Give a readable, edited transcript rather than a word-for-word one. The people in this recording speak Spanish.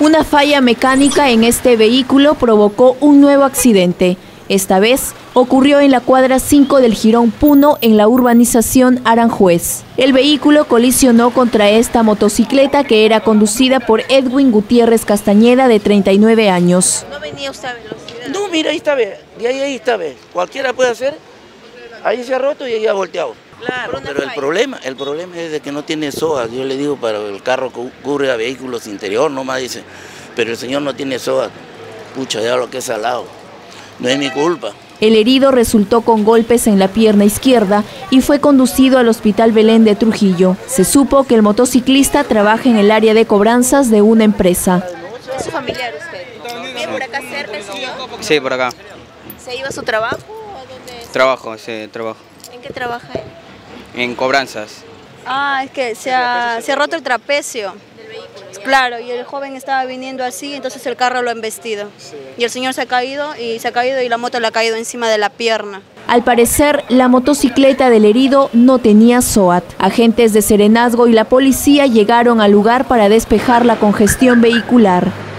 Una falla mecánica en este vehículo provocó un nuevo accidente. Esta vez ocurrió en la cuadra 5 del Jirón Puno, en la urbanización Aranjuez. El vehículo colisionó contra esta motocicleta que era conducida por Edwin Gutiérrez Castañeda, de 39 años. ¿No venía usted a velocidad? No, mira, ahí está, ve. De ahí está, ve. Cualquiera puede hacer. Ahí se ha roto y ahí ha volteado. Claro, pero el problema es de que no tiene SOA. Yo le digo, para el carro cubre a vehículos interior, nomás dice. Pero el señor no tiene SOA. Pucha, ya lo que es salado. No es mi culpa. El herido resultó con golpes en la pierna izquierda y fue conducido al Hospital Belén de Trujillo. Se supo que el motociclista trabaja en el área de cobranzas de una empresa. ¿Es su familiar usted? ¿Vive por acá cerca el señor? Sí, por acá. ¿Se iba a su trabajo o a dónde? Trabajo, sí, trabajo. ¿En qué trabaja él? En cobranzas. Es que se ha roto el trapecio. Claro, y el joven estaba viniendo así, entonces el carro lo ha embestido. Y el señor se ha caído y la moto le ha caído encima de la pierna. Al parecer, la motocicleta del herido no tenía SOAT. Agentes de Serenazgo y la policía llegaron al lugar para despejar la congestión vehicular.